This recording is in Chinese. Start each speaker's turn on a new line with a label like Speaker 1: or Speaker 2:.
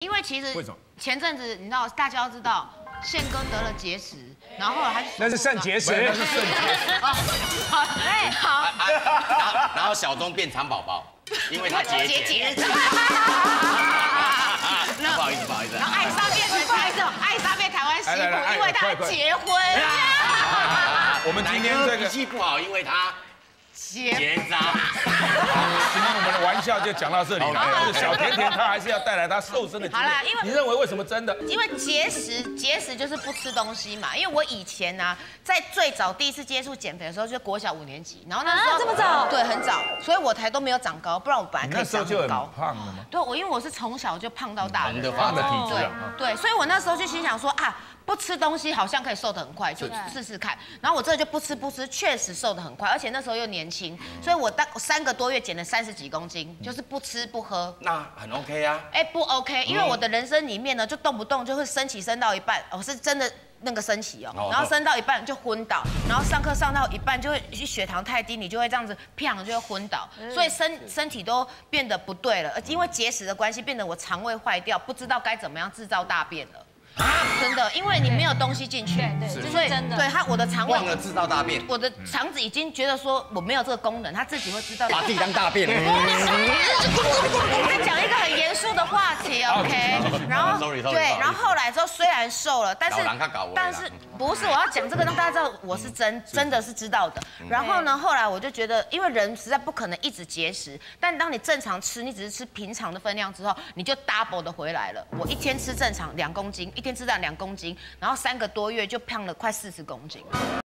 Speaker 1: 因为其实
Speaker 2: 为什么
Speaker 1: 前阵子你知道，大家都知道宪哥得了结石，然后后来他
Speaker 2: 那是肾结石，那是肾结石。
Speaker 1: 哎，好，
Speaker 3: 然后小钟变蚕宝宝，因为他节俭。不好意思，不好意思。
Speaker 1: 然后艾莎变成艾莎变台湾媳妇，因为她结婚。
Speaker 2: 我们今天这个
Speaker 3: 脾气不好，因为他结扎。
Speaker 2: 今天我们的玩笑就讲到这里了。就是小甜甜她还是要带来她瘦身的经验。
Speaker 1: 好啦，因为
Speaker 2: 你认为为什么真的？
Speaker 1: 因为节食就是不吃东西嘛。因为我以前呢，在最早第一次接触减肥的时候，就是国小5年级，然后那时候
Speaker 4: 这么早，
Speaker 1: 对，很早，所以我才都没有长高，不然我本来可以
Speaker 2: 那时候就很
Speaker 1: 长很高。
Speaker 2: 胖了吗？
Speaker 1: 对，因为我是从小就胖到大的，
Speaker 2: 胖的体质啊。
Speaker 1: 对，所以我那时候就心想说啊。不吃东西好像可以瘦得很快，就试试看。然后我这就不吃，确实瘦得很快，而且那时候又年轻，所以我3个多月减了30几公斤，就是不吃不喝。
Speaker 3: 那很 OK 啊。
Speaker 1: 哎，不 OK， 因为我的人生里面呢，就动不动就会升旗升到一半，我是真的那个升旗哦，然后升到一半就昏倒，然后上课上到一半就会血糖太低，你就会这样子砰就会昏倒，所以身体都变得不对了，因为节食的关系，变得我肠胃坏掉，不知道该怎么样制造大便了。真的，因为你没有东西进去，
Speaker 4: 对，所以真的，
Speaker 1: 对我的肠胃
Speaker 3: 忘了制造大便，
Speaker 1: 我的肠子已经觉得说我没有这个功能，它自己会知道。
Speaker 3: 把自己当大便。
Speaker 1: 我在讲一个很严肃的话题 ，OK？ 然后对，然后后来之后虽然瘦了，但是不是我要讲这个让大家知道我是真的是知道的。然后呢，后来我就觉得，因为人实在不可能一直节食，但当你正常吃，你只是吃平常的分量之后，你就 double 的回来了。我一天吃正常2公斤，一天吃到2公斤，然后3个多月就胖了快40公斤。